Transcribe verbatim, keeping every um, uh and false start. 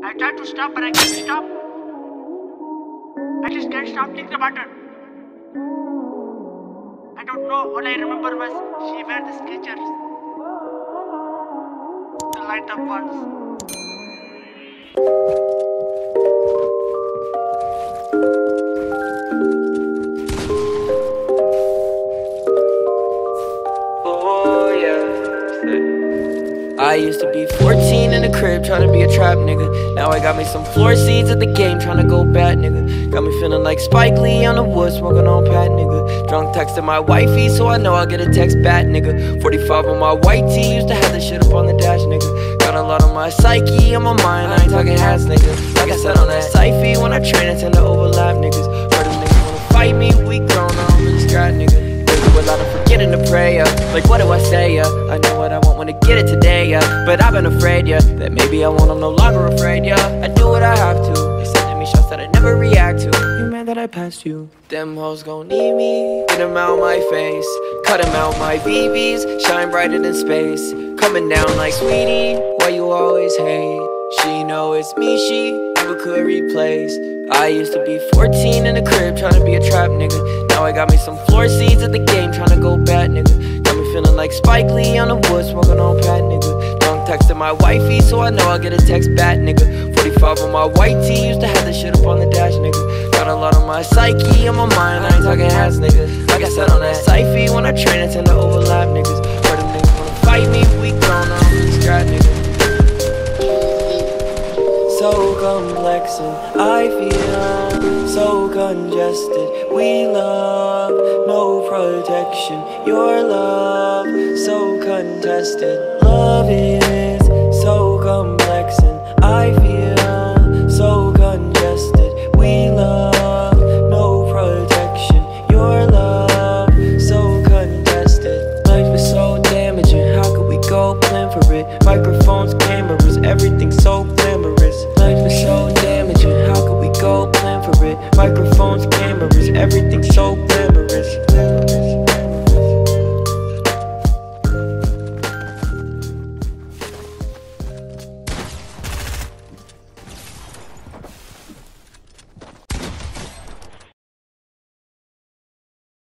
I tried to stop, but I can't stop. I just can't stop thinking about her. I don't know. All I remember was she wear the Skechers, the light up ones. I used to be fourteen in the crib, tryna be a trap nigga. Now I got me some floor seats at the game, tryna go bad nigga. Got me feeling like Spike Lee on the wood, smoking on Pat nigga. Drunk texting my wifey, so I know I'll get a text back nigga. forty-five on my white tee, used to have this shit up on the dash nigga. Got a lot on my psyche, on my mind, I ain't talking hats nigga. Like I said on that Syfy, when I train I tend to overlap niggas. Heard them niggas wanna fight me, we grown, I don't really scrap nigga. A lot of forgetting to pray, yeah. Like what do I say, yeah? I know what I want when I get it today, yeah. But I've been afraid, yeah, that maybe I won't, I'm no longer afraid, yeah. I do what I have to. They sending me shots that I never react to. You mad that I passed you? Them hoes gon' need me. Get them out my face, cut them out my V Vs. Shine brighter than space, coming down like sweetie. Why you always hate? She know it's me, she never could replace. I used to be fourteen in the crib, tryna be a trap nigga. Now I got me some floor seats at the game, tryna go bad nigga. Got me feeling like Spike Lee on the wood, smoking on Pat nigga. Drunk texting my wifey, so I know I'll get a text back nigga. forty-five on my white tee, used to have this shit up on the dash nigga. Got a lot on my psyche, on my mind, I ain't talking hats nigga. Like I said on that Syfy, when I train I tend to overlap niggas. Heard them niggas wanna fight me, we grown, I don't really scrap nigga. So complex and I feel so congested. We love, no protection. Your love, so contested. Love is so complex and I feel so congested. We love, no protection. Your love, so contested. Life is so damaging, how could we go plan for it? Microphones, cameras, everything so glamorous. Life is so damaging, how could we go plan for it? Microphones, cameras, everything so